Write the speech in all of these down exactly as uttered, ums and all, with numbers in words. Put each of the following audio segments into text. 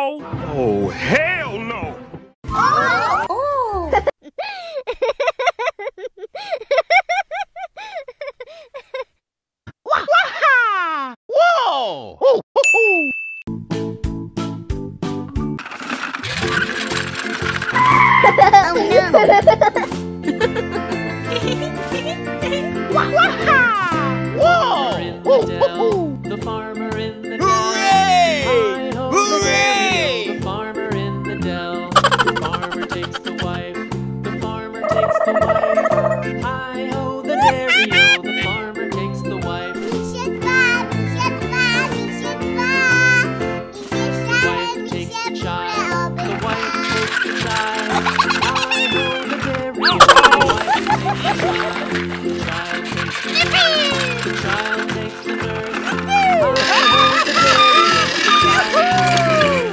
Uh-oh. Oh, hell no. Oh. Oh. Whoa! Oh, oh, oh. Whoa! In the dell, the farmer in the dell. Hooray! Hi-ho, Hooray! the farmer in the dell. The farmer takes the wife. The farmer takes the wife. Hi-ho, the dairy-o. The farmer takes the wife. The wife takes the child. The wife takes the child. Hi-ho, the dairy-o. The wife takes the child. The child takes the nurse. The child takes the nurse. Hi-ho, the dairy-o. The child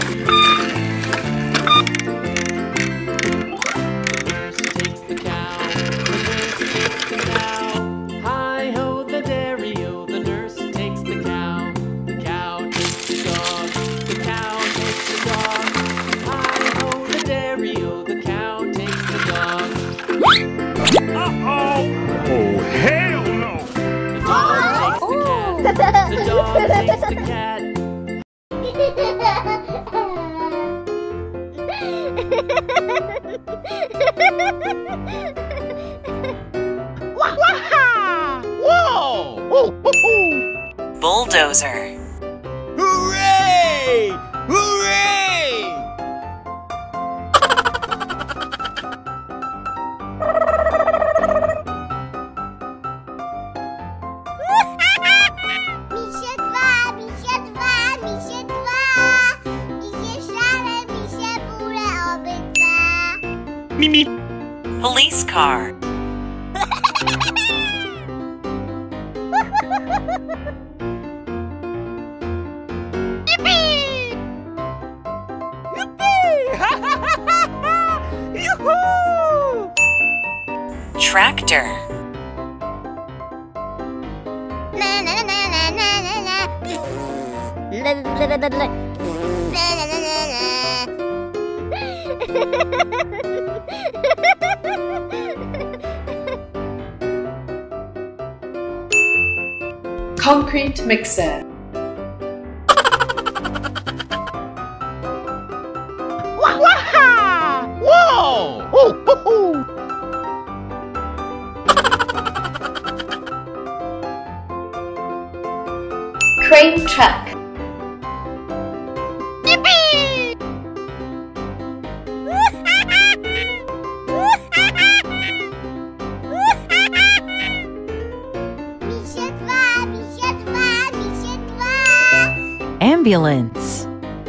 takes the nurse. The nurse takes the cow. The nurse takes the cow. Hi-ho, the dairy-o. The nurse takes the cow. The cow takes the dog. The cow takes the dog. Hi-ho, the dairy-o. The cow takes the dog. Uh-oh. Oh, hell no. The dog takes the cat. The dog takes the cat. Whoa! Oh, oh, oh. Bulldozer. Hooray! Hooray! Me, me. Police car. Tractor. Concrete mixer. Whoa! Oh, oh, oh. Crane truck. Ambulance.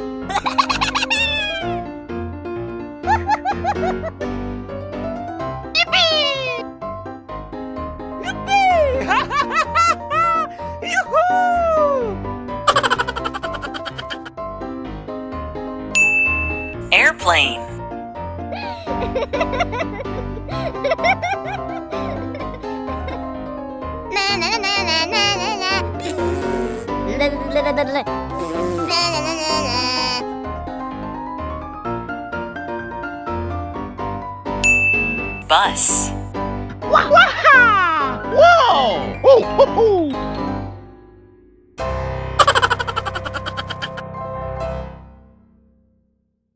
Airplane. Bus. Whoa! Oh, oh, oh.